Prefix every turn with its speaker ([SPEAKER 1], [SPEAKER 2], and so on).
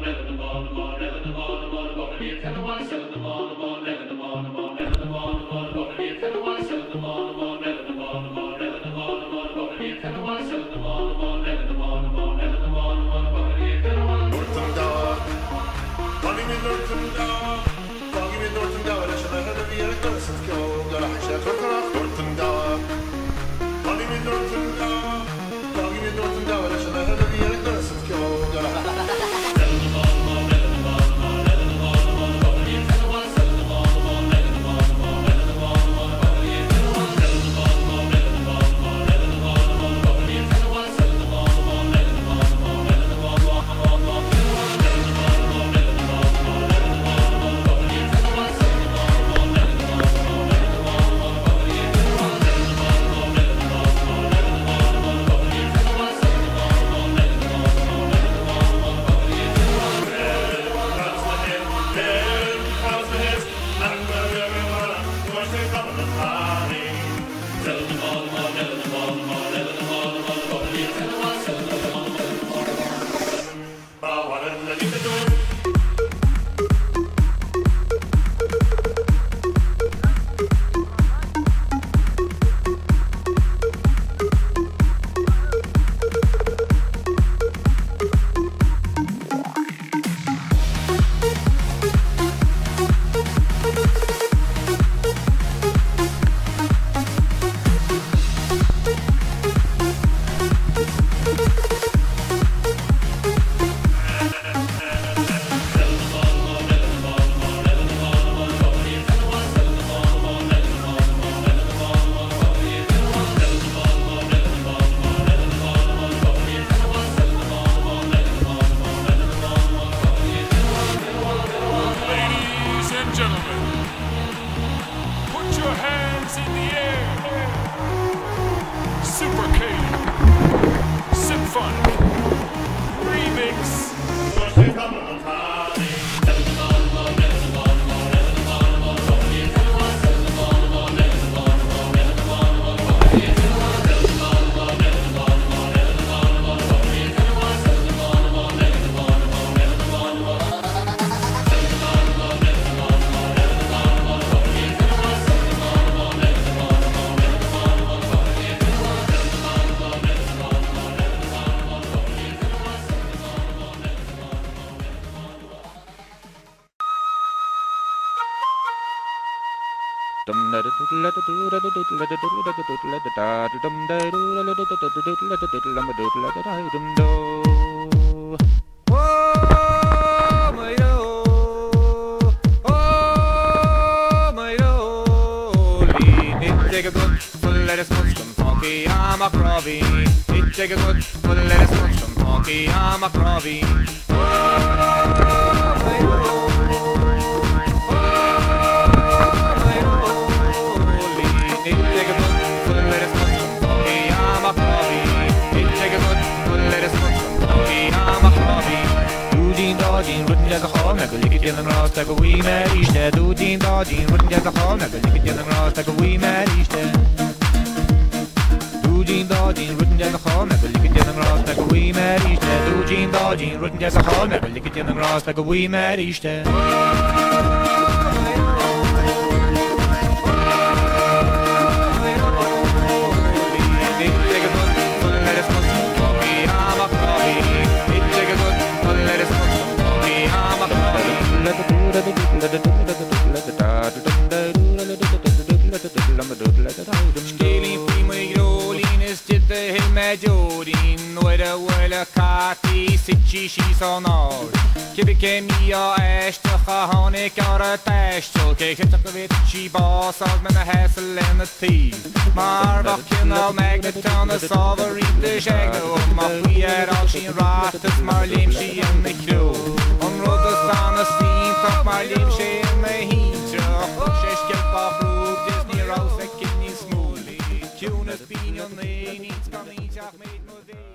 [SPEAKER 1] Like a wee mad Easter. Skeling primo i grålines till det hel med jordin. Willa kaki sitchi shisonar. Kibike mia ashta khahane kara tashto. Kekta vet chi boss av men hassle and the tea. Mar vakken al magneton the sovereign the shagno. Ma vi all shin ratas mar lim shi in the crew. On roda sana steen tak mar lim shi in the heat. Shesh pa brug Disney Rose in smoothly. Tunes being on the needs come each made no